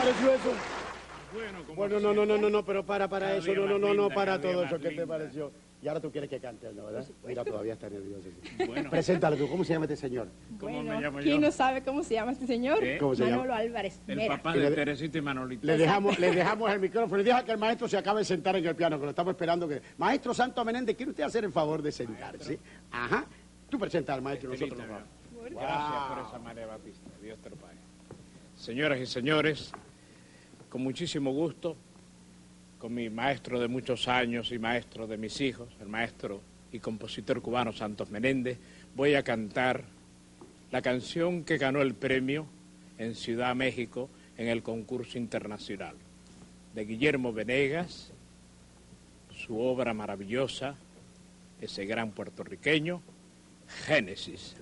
pareció eso? Bueno, No, pero para eso, no, para todo eso, ¿qué te pareció? Y ahora tú quieres que cante, ¿no, verdad? Mira, todavía está nervioso. Bueno. Preséntalo tú, ¿cómo se llama este señor? ¿Cómo me llamo yo? ¿Quién no sabe cómo se llama este señor? ¿Cómo se llama? Manolo Álvarez. El Mera. papá de Teresita y Manolito. Le dejamos el micrófono y deja que el maestro se acabe de sentar en el piano, que lo estamos esperando que... Maestro Santo Menéndez, ¿quiere usted hacer el favor de sentarse? Ajá. Tú presenta al maestro, nosotros nos vamos. Gracias por esa María Batista. Dios te lo pague. Señoras y señores, con muchísimo gusto, con mi maestro de muchos años y maestro de mis hijos, el maestro y compositor cubano Santos Menéndez, voy a cantar la canción que ganó el premio en Ciudad México en el concurso internacional de Guillermo Venegas, su obra maravillosa, ese gran puertorriqueño, Génesis.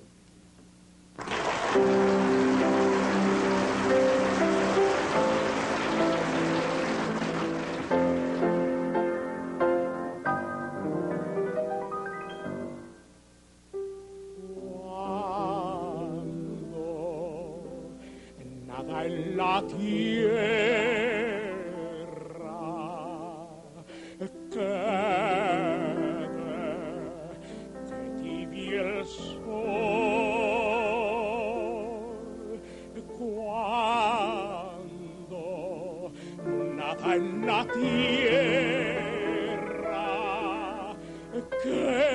Nada en la tierra quede, que tibie el sol, cuando nada en la tierra quede.